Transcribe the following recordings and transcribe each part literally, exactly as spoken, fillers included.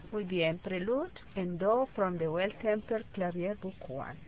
Muy bien, Prelude en Do from the Well-Tempered Clavier Book one.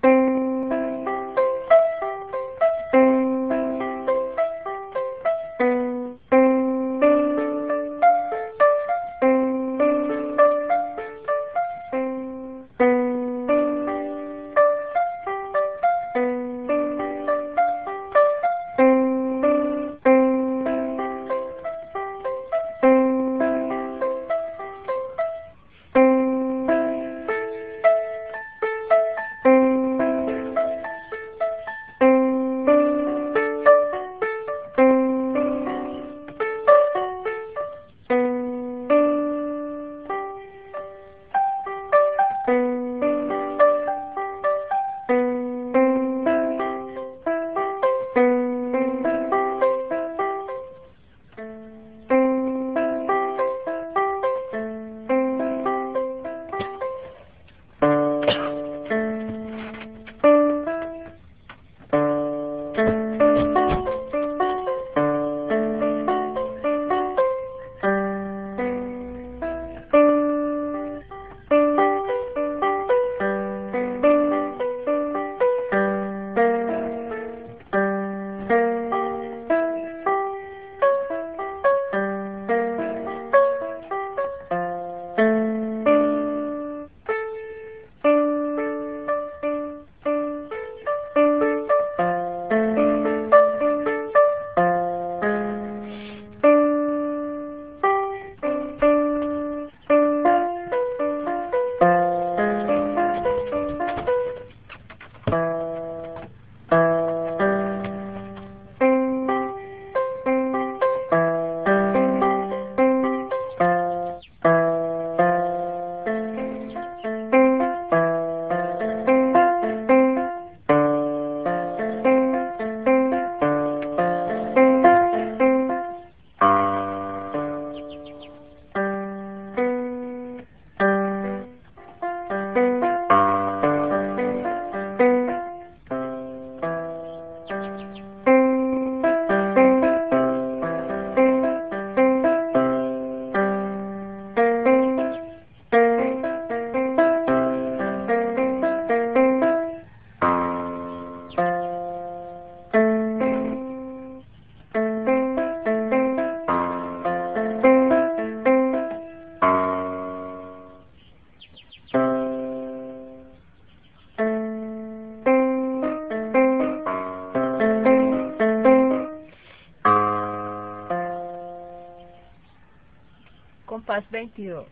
Compás veintidós.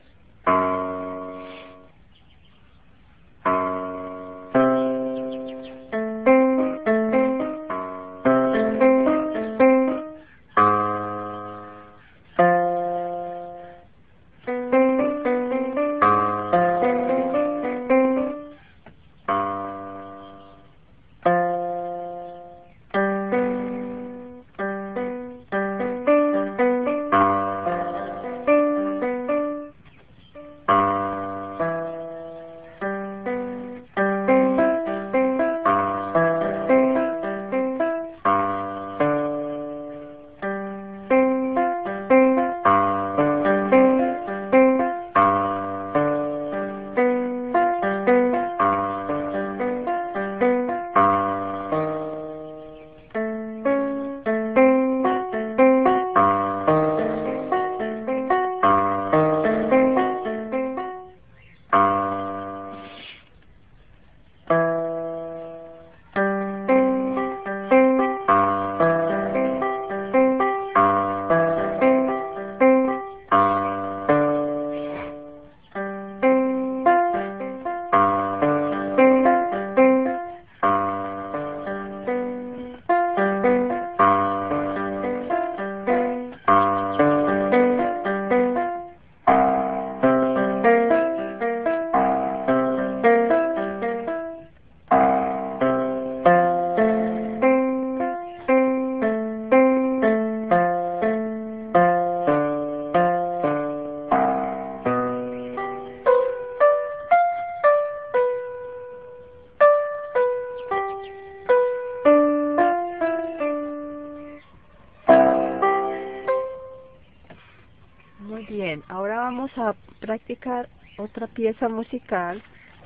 vamos a practicar otra pieza musical.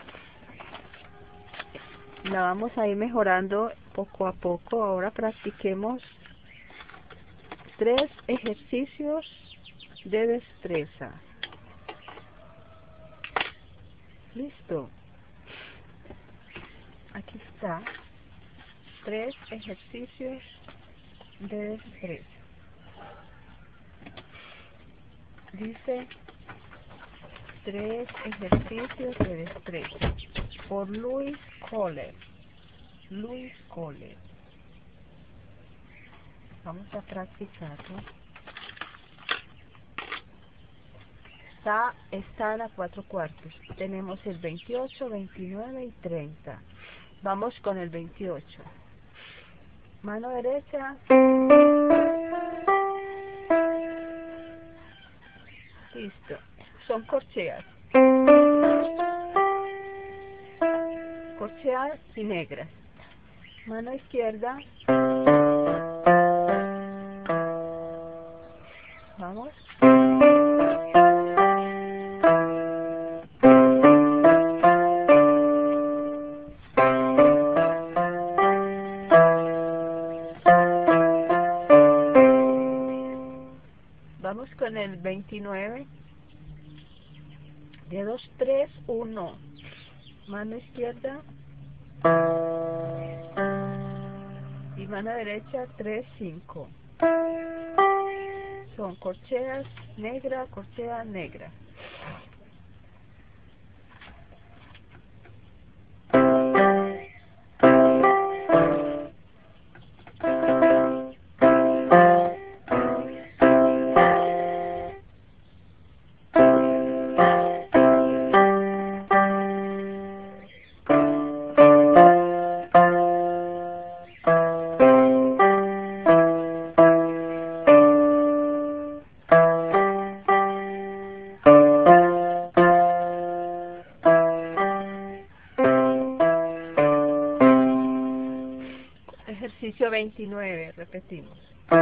La vamos a ir mejorando poco a poco. Ahora practiquemos tres ejercicios de destreza. Listo. Aquí está. Tres ejercicios de destreza. Dice tres ejercicios de destreza por Louis Kohler. Louis Kohler. Vamos a practicarlo. Está, está a cuatro cuartos. Tenemos el veintiocho, veintinueve y treinta. Vamos con el veintiocho. Mano derecha. Listo. Son corcheas. Corcheas y negras. Mano izquierda. Vamos. Vamos con el veintinueve. Dedos tres, uno. Mano izquierda. Y mano derecha, tres, cinco. Son corcheas negra, corchea negra. Ejercicio veintinueve, repetimos.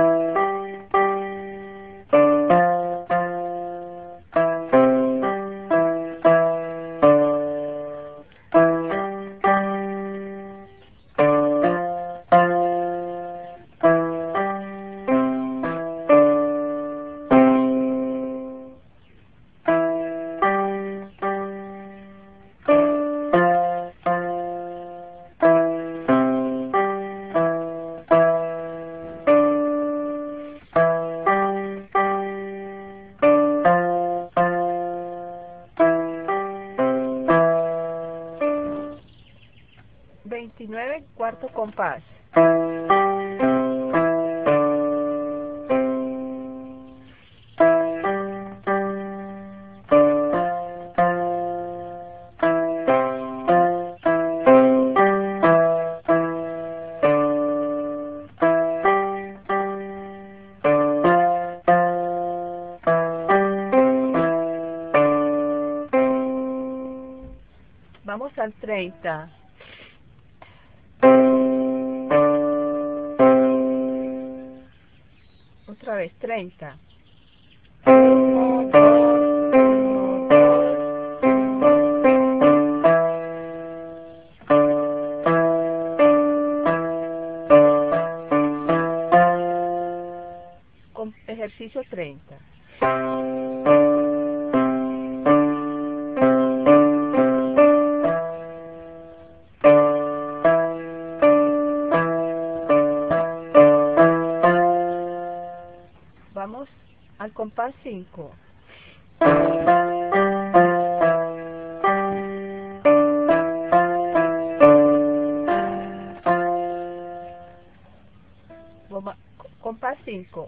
veintinueve, cuarto compás. Vamos al treinta. Otra vez, treinta. Uno, dos, uno, dos. Con ejercicio treinta. Vamos al compás cinco. Compás cinco.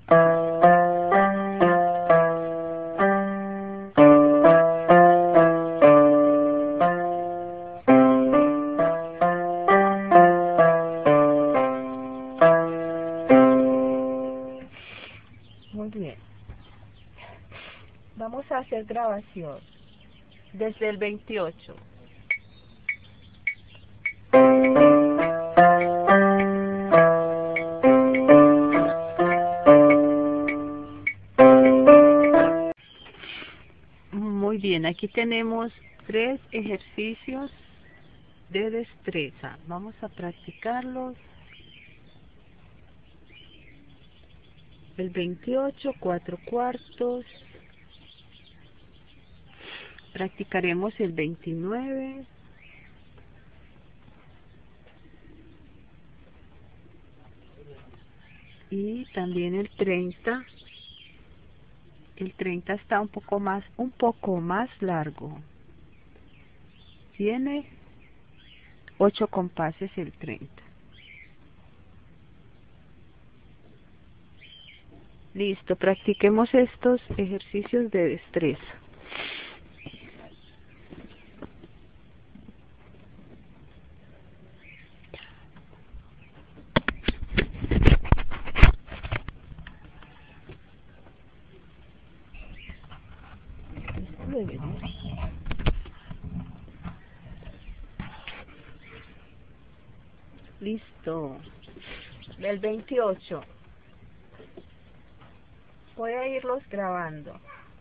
Muy bien. Vamos a hacer grabación desde el veintiocho. Muy bien, aquí tenemos tres ejercicios de destreza. Vamos a practicarlos. El veintiocho, cuatro cuartos. Practicaremos el veintinueve. Y también el treinta. El treinta está un poco más, un poco más largo. Tiene ocho compases el treinta. Listo, practiquemos estos ejercicios de destreza. Listo. El veintiocho. Voy a irlos grabando.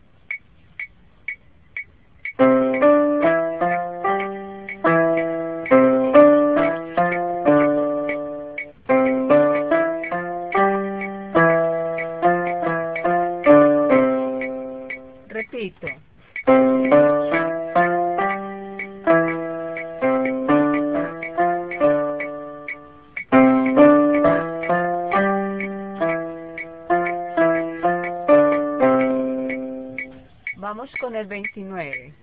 Repito. Vamos con el veintinueve.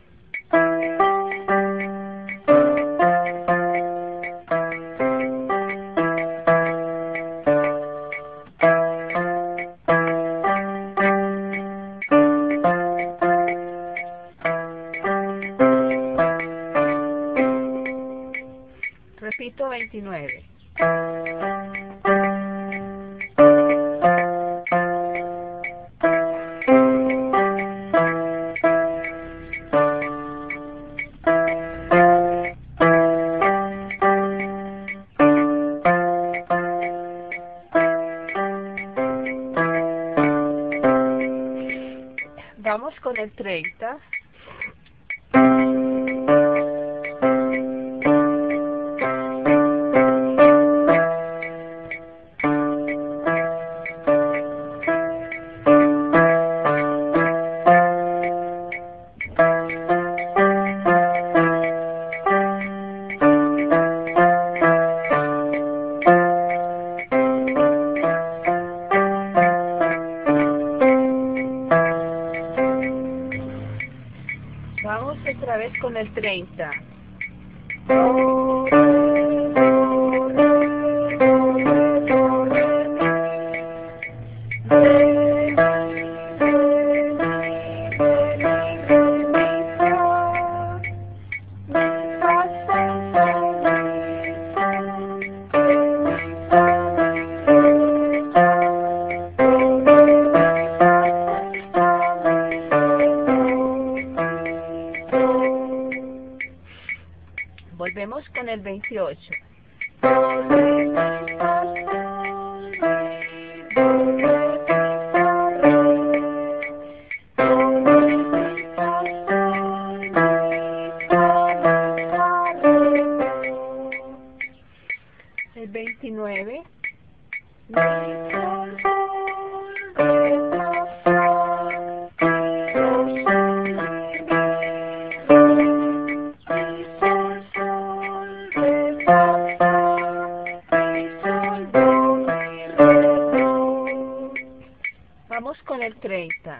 Repito, veintinueve. Vamos con el treinta. Vamos otra vez con el treinta. Volvemos con el veintiocho. El veintinueve. Vamos con el treinta.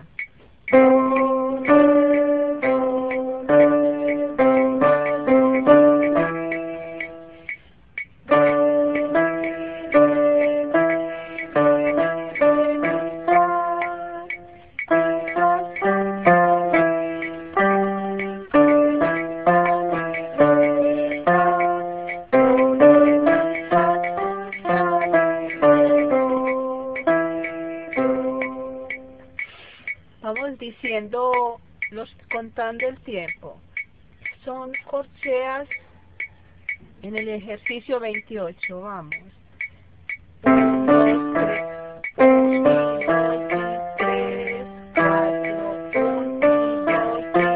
Vamos diciendo, los contando el tiempo. Son corcheas en el ejercicio veintiocho. Vamos. uno, dos, tres. uno, dos, tres, cuatro. uno, dos,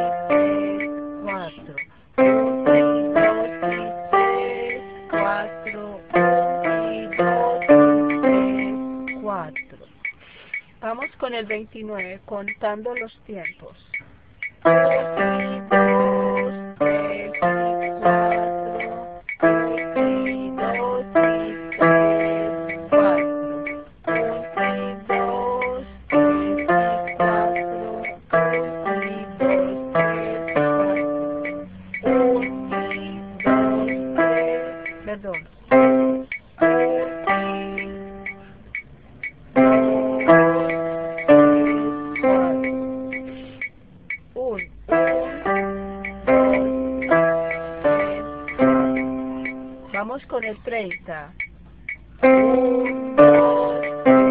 eh, contando los tiempos. Dos y dos, tres y cuatro, dos y dos y tres, cuatro. Dos y dos, tres y cuatro, dos y dos, tres, cuatro. Un y dos, tres, perdón. Vamos con el treinta. uno, dos,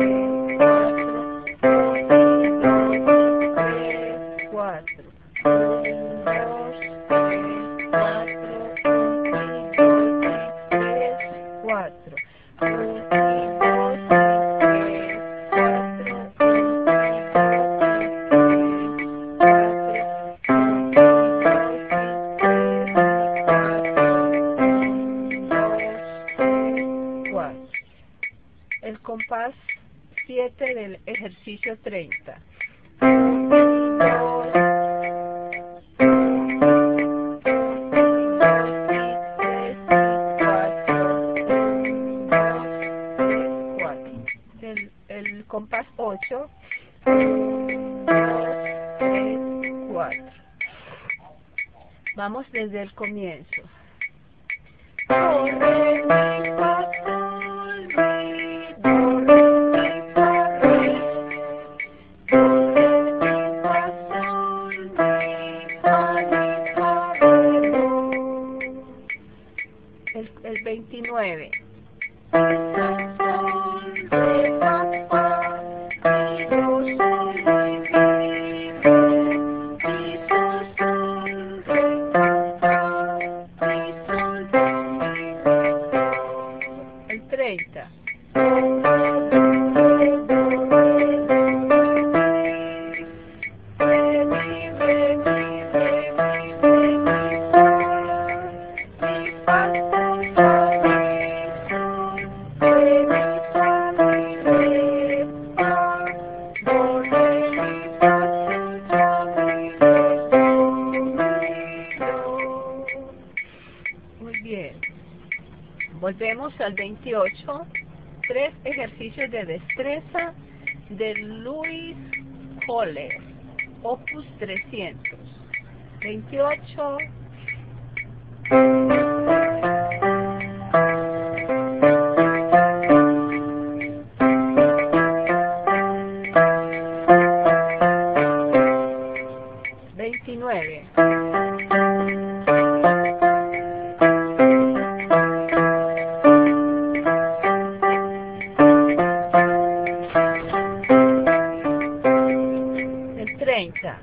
tres, cuatro. uno, dos, tres, cuatro. El compás siete del ejercicio treinta. El, el compás ocho. cuatro. Vamos desde el comienzo. Do, re, mi, fa, sol, mi, do, re, mi, fa, re. Do, re, mi, fa, sol, mi, fa, mi, fa, re, do. El, el veintinueve. Fa, sol, re, fa, fa, mi, do, sol, mi, mi, re. Mi, sol, sol, re, fa, fa, mi, sol, do, mi, re. El treinta. Muy bien. Volvemos al veintiocho. Tres ejercicios de destreza de Louis Kohler, Opus trescientos. veintiocho. veintinueve. treinta.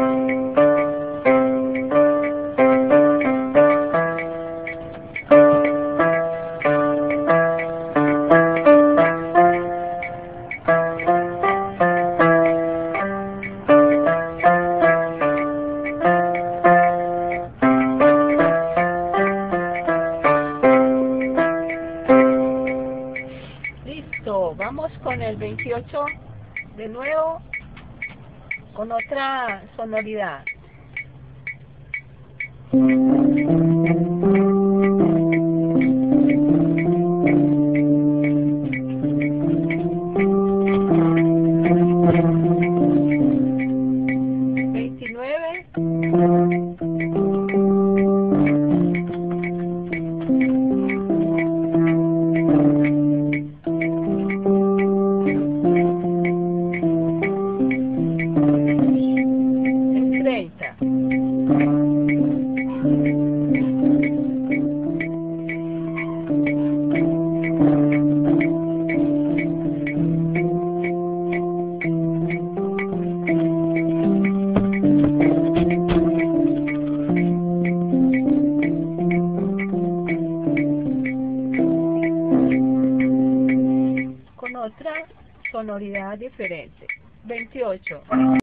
Listo, vamos con el veintiocho de nuevo, con otra sonoridad. veintinueve. treinta. Con otra sonoridad diferente. veintiocho.